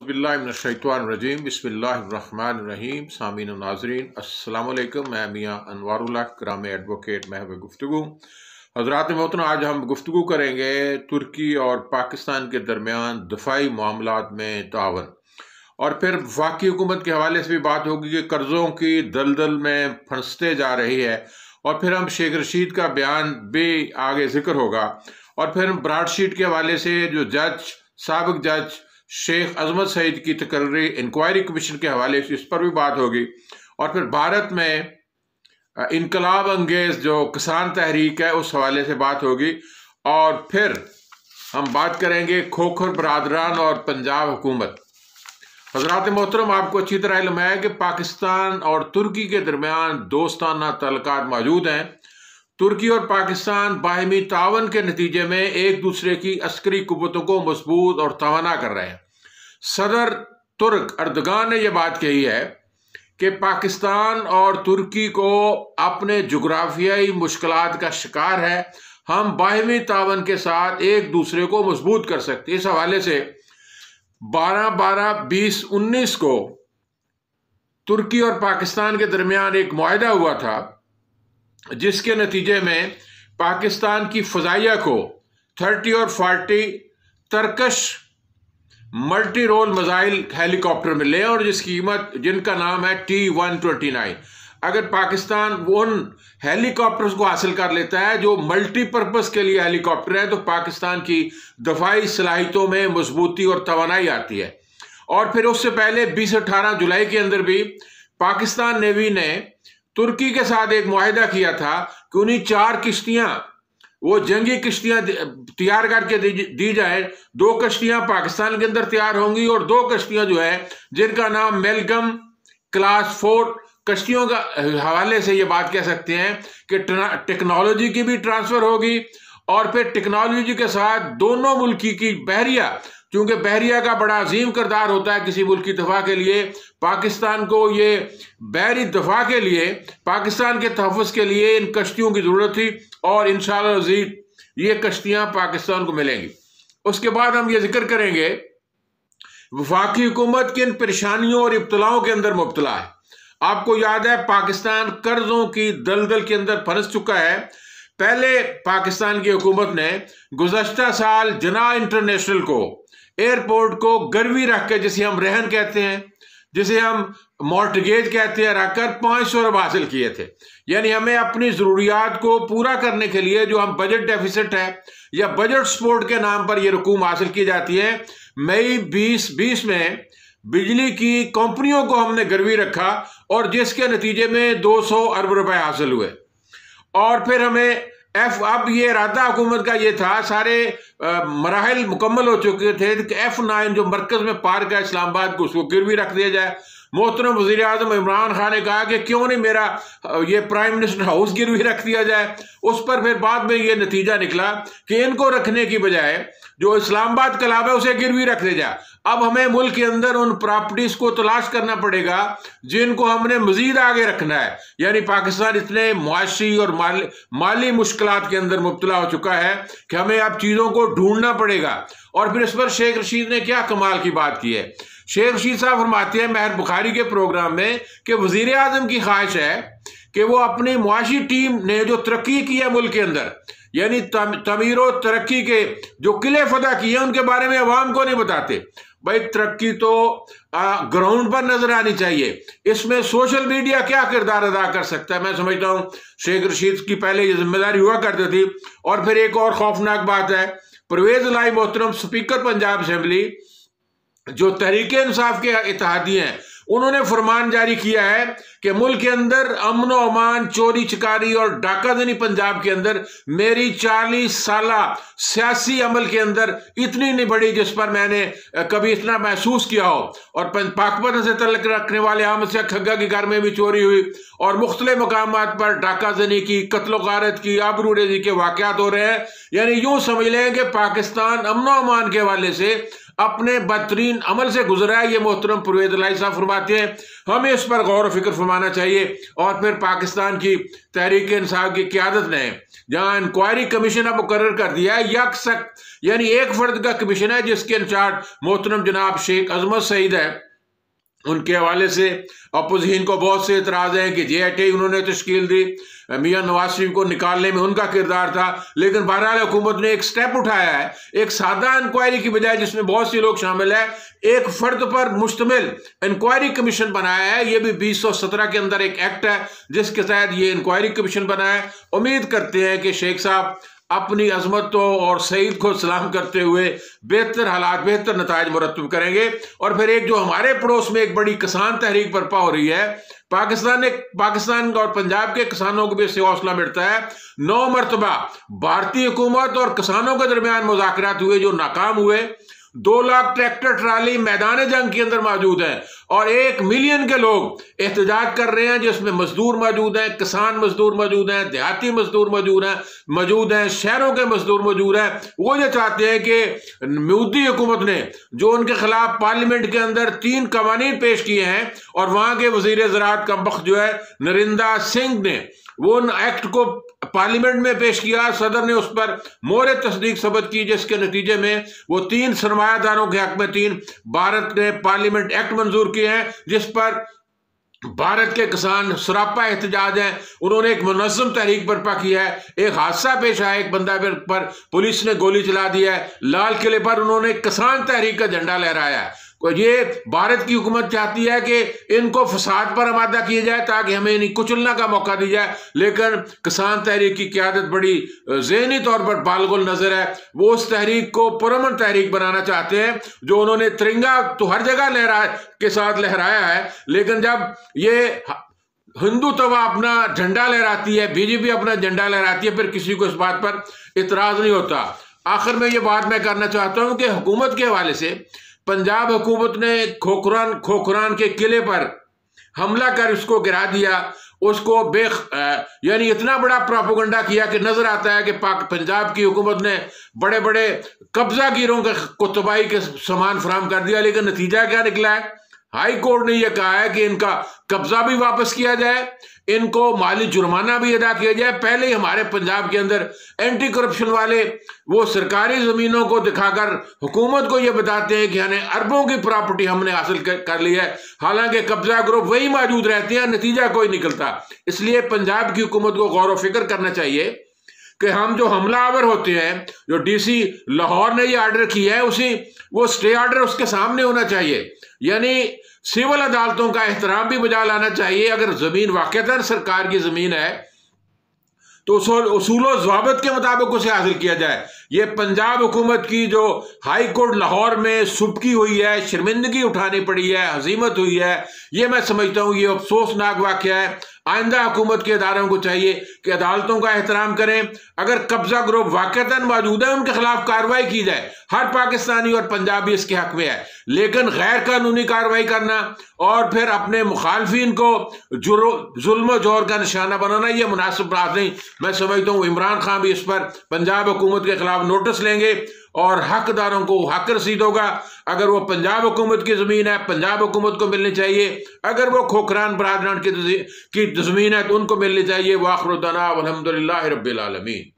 बिस्मिल्लाहिर्रहमानिर्रहीम बिस्मिल्लाहिर्रहमानिर्रहीम सामीन और नाज़रीन अस्सलाम वालेकुम। मैं मियाँ अनवारुल्लाह कराम एडवोकेट महव गुफ्तगू हज़रात मोहतरम। आज हम गुफ्तगू करेंगे तुर्की और पाकिस्तान के दरमियान दफाई मामलात में तावन, और फिर वफाकी हुकूमत के हवाले से भी बात होगी कि कर्ज़ों की दलदल में फंसते जा रही है, और फिर हम शेख रशीद का बयान भी आगे जिक्र होगा, और फिर ब्राडशीट के हवाले से जो साबिक जज शेख अजमत सईद की तकर्री इंक्वायरी कमीशन के हवाले से इस पर भी बात होगी, और फिर भारत में इनकलाब अंगेज जो किसान तहरीक है उस हवाले से बात होगी, और फिर हम बात करेंगे खोखर बरादरान और पंजाब हुकूमत। हजरात मोहतरम, आपको अच्छी तरह इल्म है कि पाकिस्तान और तुर्की के दरमियान दोस्ताना तल्लुकात मौजूद हैं। तुर्की और पाकिस्तान बाहमी तावन के नतीजे में एक दूसरे की अस्करी कुव्वतों को मजबूत और तवाना कर रहे हैं। सदर तुर्क अर्दगान ने यह बात कही है कि पाकिस्तान और तुर्की को अपने जुग्राफियाई मुश्किलात का शिकार है, हम बाहमी तावन के साथ एक दूसरे को मजबूत कर सकते हैं। इस हवाले से 12/12/2019 को तुर्की और पाकिस्तान के दरमियान एक मुआहदा हुआ था, जिसके नतीजे में पाकिस्तान की फ़ज़ाइया को 30 और 40 तरकश मल्टी रोल मिसाइल हेलीकॉप्टर मिले, और जिनका नाम है T-129। अगर पाकिस्तान उन हेलीकॉप्टर्स को हासिल कर लेता है जो मल्टीपर्पज़ के लिए हेलीकॉप्टर है, तो पाकिस्तान की दफाई सलाहियतों में मजबूती और तवानाई आती है। और फिर उससे पहले 20-18 जुलाई के अंदर भी पाकिस्तान नेवी ने तुर्की के साथ एक मुआहदा किया था कि उन्हीं 4 किश्तियां, वो जंगी किश्तियां तैयार करके दी जाए। 2 कश्तियां पाकिस्तान के अंदर तैयार होंगी, और 2 कश्तियां जो है जिनका नाम मेलगम क्लास 4 कश्तियों का हवाले से ये बात कह सकते हैं कि टेक्नोलॉजी की भी ट्रांसफर होगी, और फिर टेक्नोलॉजी के साथ दोनों मुल्की की बहरिया, क्योंकि बहरिया का बड़ा अजीम किरदार होता है किसी मुल्क की दफा के लिए। पाकिस्तान को ये बहरी दफा के लिए, पाकिस्तान के तहफ़्फ़ुज़ के लिए इन कश्तियों की ज़रूरत थी, और इंशाअल्लाह अज़ीज़ ये कश्तियाँ पाकिस्तान को मिलेंगी। उसके बाद हम ये जिक्र करेंगे वफाकी हुकूमत किन परेशानियों और इब्तलाओं के अंदर मुब्तला है। आपको याद है पाकिस्तान कर्ज़ों की दलदल के अंदर फंस चुका है। पहले पाकिस्तान की हुकूमत ने गुज़श्ता साल जना इंटरनेशनल को, एयरपोर्ट को गिरवी रख के, जिसे हम रहन कहते हैं, जिसे हम मॉर्टगेज कहते हैं, रखकर 500 अरब हासिल किए थे। यानी हमें अपनी ज़रूरियात को पूरा करने के लिए जो हम बजट डेफिसिट है या बजट सपोर्ट के नाम पर यह रकूम हासिल की जाती है। मई 2020 में बिजली की कंपनियों को हमने गिरवी रखा, और जिसके नतीजे में 200 अरब रुपए हासिल हुए। और फिर हमें अब ये इरादा हुकूमत का ये था, सारे मराहल मुकम्मल हो चुके थे कि F9 जो मरकज़ में पार्क है इस्लामाबाद को, उसको गिरवी रख दिया जाए। मोहतरम वज़ीर आज़म इमरान खान ने कहा कि क्यों नहीं मेरा ये प्राइम मिनिस्टर हाउस गिरवी रख दिया जाए। उस पर फिर बाद में ये नतीजा निकला कि इनको रखने की बजाय जो इस्लामाबाद क्लब है उसे गिरवी रख दिया जाए। अब हमें मुल्क के अंदर उन प्रॉपर्टीज को तलाश करना पड़ेगा जिनको हमने मजीद आगे रखना है। यानी पाकिस्तान इतने मुआशी और माली मुश्किलात के अंदर मुब्तला हो चुका है कि हमें अब चीज़ों को ढूंढना पड़ेगा। और फिर इस पर शेख रशीद ने क्या कमाल की बात की है। शेख रशीद साहब फरमाते हैं महर बुखारी के प्रोग्राम में कि वज़ीर आज़म की ख्वाहिश है कि वो अपनी मुआशी टीम ने जो तरक्की की है मुल्क के अंदर, यानी तमीर और तरक्की के जो किले फतह किए उनके बारे में अवाम को नहीं बताते। भाई तरक्की तो ग्राउंड पर नजर आनी चाहिए। इसमें सोशल मीडिया क्या किरदार अदा कर सकता है। मैं समझता हूँ शेख रशीद की पहले ये जिम्मेदारी हुआ करती थी। और फिर एक और खौफनाक बात है, परवेज लाई मोहतरम स्पीकर पंजाब असेंबली जो तहरीक इंसाफ के इत्तेहादी हैं, उन्होंने फरमान जारी किया है कि मुल्क के अंदर अमन व अमान, चोरी चकारी और डाकाजनी पंजाब के अंदर मेरी 40 साला सियासी अमल के अंदर इतनी नहीं बढ़ी जिस पर मैंने कभी इतना महसूस किया हो। और पाकपतन से तल्लुक़ रखने वाले अहमद शाह खग्गा के घर में भी चोरी हुई, और मुख्तलिफ मकामात पर डाकाजनी की, कत्ल गारत की, आबरूरेज़ी के वाक़यात हो रहे हैं। यानी यूं समझ लें कि पाकिस्तान अमन व अमान के हवाले से अपने बदतरीन अमल से गुजरा है। ये मोहतरम परवेज इलाही साहब फरमाते हैं हमें इस पर गौर व फिक्र फरमाना चाहिए। और फिर पाकिस्तान की तहरीक इंसाफ की क़यादत ने जहां इंक्वायरी कमीशन अब मुकर्रर कर दिया है, यकसक यानी एक फर्द का कमीशन है जिसके इंचार्ज मोहतरम जनाब शेख अजमत सईद है। उनके हवाले से अपोजिशन को बहुत से इतराज हैं कि JIT उन्होंने तश्कील दी, मियां नवाज शरीफ को निकालने में उनका किरदार था, लेकिन बहरहाल हुकूमत ने एक स्टेप उठाया है, एक सादा इंक्वायरी की बजाय जिसमें बहुत से लोग शामिल है, एक फर्द पर मुश्तमिल इंक्वायरी कमीशन बनाया है। ये भी 2017 के अंदर एक एक्ट है जिसके तहत ये इंक्वायरी कमीशन बना है। उम्मीद करते हैं कि शेख साहब अपनी अजमतों और सईद को सलाम करते हुए बेहतर हालात, बेहतर नताइज मुरत्तब करेंगे। और फिर एक जो हमारे पड़ोस में एक बड़ी किसान तहरीक बर्पा हो रही है, पाकिस्तान और पंजाब के किसानों को भी इससे हौसला मिलता है। 9 मरतबा भारतीय हुकूमत और किसानों के दरमियान मुज़ाकरात हुए जो नाकाम हुए। 2 लाख ट्रैक्टर ट्राली मैदान जंग के अंदर मौजूद है और 1 मिलियन के लोग एहतजाज कर रहे हैं, जिसमें मजदूर मौजूद हैं, किसान मजदूर मौजूद हैं, देहाती मजदूर मौजूद हैं, शहरों के मजदूर मौजूद हैं। वो ये चाहते हैं कि मोदी हुकूमत ने जो उनके खिलाफ पार्लियामेंट के अंदर 3 कवानीन पेश किए हैं और वहां के वजीर ज़राअत का वक्त जो है नरिंदा सिंह ने वो एक्ट को पार्लियामेंट में पेश किया, सदर ने उस पर मोहर तस्दीक सबत की, जिसके नतीजे में वो 3 सरमायादारों के हक में 3 भारत ने पार्लियामेंट एक्ट मंजूर किए हैं, जिस पर भारत के किसान सरापा एहतजाज हैं। उन्होंने एक मुनज़्ज़म तहरीक बर्पा किया है। एक हादसा पेश आया, एक बंदा पर पुलिस ने गोली चला दी है। लाल किले पर उन्होंने किसान तहरीक का झंडा लहराया है। ये भारत की हुकूमत चाहती है कि इनको फसाद पर आमादा किया जाए ताकि हमें इन्हें कुचलने का मौका दिया जाए, लेकिन किसान तहरीक की क़यादत बड़ी ज़हनी तौर पर बालगुल नजर है। वो उस तहरीक को पुरअमन तहरीक बनाना चाहते हैं। जो उन्होंने तिरंगा तो हर जगह के साथ लहराया है, लेकिन जब ये हिंदुत्व अपना झंडा लहराती है, बीजेपी अपना झंडा लहराती है, फिर किसी को इस बात पर इतराज नहीं होता। आखिर में ये बात मैं करना चाहता हूं कि हुकूमत के हवाले से पंजाब हुकूमत ने खोखरान के किले पर हमला कर उसको गिरा दिया, उसको यानी इतना बड़ा प्रोपेगेंडा किया कि नजर आता है कि पंजाब की हुकूमत ने बड़े बड़े कब्जा गिरों को तबाही के सामान फराहम कर दिया, लेकिन नतीजा क्या निकला है? हाई कोर्ट ने यह कहा है कि इनका कब्जा भी वापस किया जाए, इनको माली जुर्माना भी अदा किया जाए। पहले ही हमारे पंजाब के अंदर एंटी करप्शन वाले वो सरकारी जमीनों को दिखाकर हुकूमत को यह बताते हैं कि हमें अरबों की प्रॉपर्टी हमने हासिल कर ली है, हालांकि कब्जा ग्रुप वही मौजूद रहते हैं, नतीजा कोई निकलता। इसलिए पंजाब की हुकूमत को गौर व फिक्र करना चाहिए कि हम जो हमलावर होते हैं, जो DC लाहौर ने ये ऑर्डर किया है, वो स्टे ऑर्डर उसके सामने होना चाहिए, यानी सिविल अदालतों का एहतराम भी बजा लाना चाहिए। अगर जमीन वाकईतन सरकार की जमीन है तो उसूल व ज़वाबित के मुताबिक उसे हासिल किया जाए। ये पंजाब हुकूमत की जो हाई कोर्ट लाहौर में सुबकी हुई है, शर्मिंदगी उठानी पड़ी है, हजीमत हुई है, ये मैं समझता हूँ ये अफसोसनाक वाक़या है। आइंदा हुकूमत के इदारों को चाहिए कि अदालतों का एहतराम करें। अगर कब्जा ग्रुप वाकईतन मौजूद है, उनके खिलाफ कार्रवाई की जाए। हर पाकिस्तानी और पंजाबी इसके हक में है, लेकिन गैर कानूनी कार्रवाई करना और फिर अपने मुखालफिन को जुल्म जोर का निशाना बनाना, यह मुनासिब बात नहीं। मैं समझता हूँ इमरान खान भी इस पर पंजाब हुकूमत के खिलाफ नोटिस लेंगे और हकदारों को हक रसीद होगा। अगर वो पंजाब हुकूमत की ज़मीन है, पंजाब हुकूमत को मिलनी चाहिए। अगर वो खोखरान बरादरान की ज़मीन है तो उनको मिलनी चाहिए। वाखिर दाना अल्हम्दुलिल्लाहि रब्बिल आलमीन।